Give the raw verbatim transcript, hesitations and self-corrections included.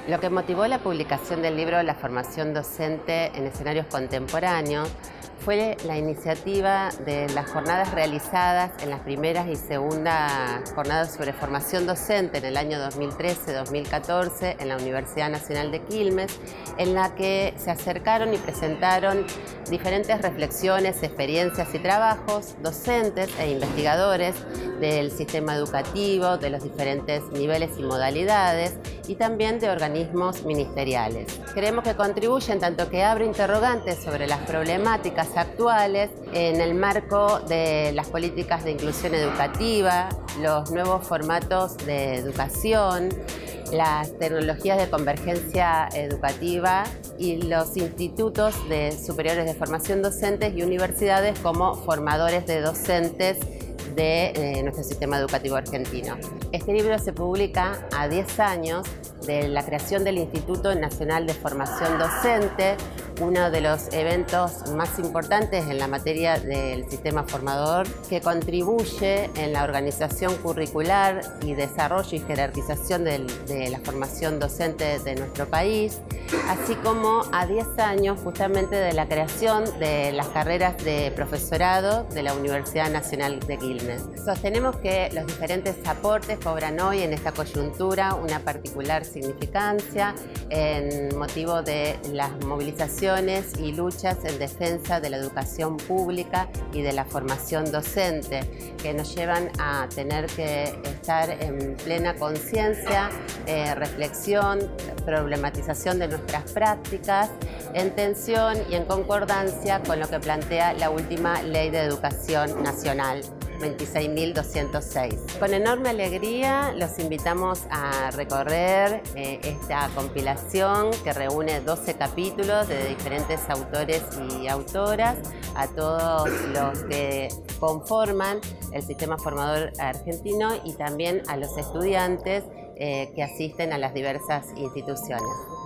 Lo que motivó la publicación del libro La formación docente en escenarios contemporáneos fue la iniciativa de las jornadas realizadas en las primeras y segundas jornadas sobre formación docente en el año dos mil trece dos mil catorce en la Universidad Nacional de Quilmes, en la que se acercaron y presentaron diferentes reflexiones, experiencias y trabajos docentes e investigadores del sistema educativo, de los diferentes niveles y modalidades, y también de organismos ministeriales. Creemos que contribuyen tanto que abre interrogantes sobre las problemáticas actuales en el marco de las políticas de inclusión educativa, los nuevos formatos de educación, las tecnologías de convergencia educativa y los institutos de superiores de formación docentes y universidades como formadores de docentes de eh, nuestro sistema educativo argentino. Este libro se publica a diez años de la creación del Instituto Nacional de Formación Docente, uno de los eventos más importantes en la materia del sistema formador, que contribuye en la organización curricular y desarrollo y jerarquización de, de la formación docente de nuestro país, así como a diez años justamente de la creación de las carreras de profesorado de la Universidad Nacional de Quilmes. Sostenemos que los diferentes aportes cobran hoy en esta coyuntura una particular significancia en motivo de las movilizaciones y luchas en defensa de la educación pública y de la formación docente, que nos llevan a tener que estar en plena conciencia, eh, reflexión, problematización de nuestras prácticas, en tensión y en concordancia con lo que plantea la última Ley de Educación Nacional veintiséis mil doscientos seis. Con enorme alegría los invitamos a recorrer eh, esta compilación que reúne doce capítulos de diferentes autores y autoras, a todos los que conforman el sistema formador argentino y también a los estudiantes eh, que asisten a las diversas instituciones.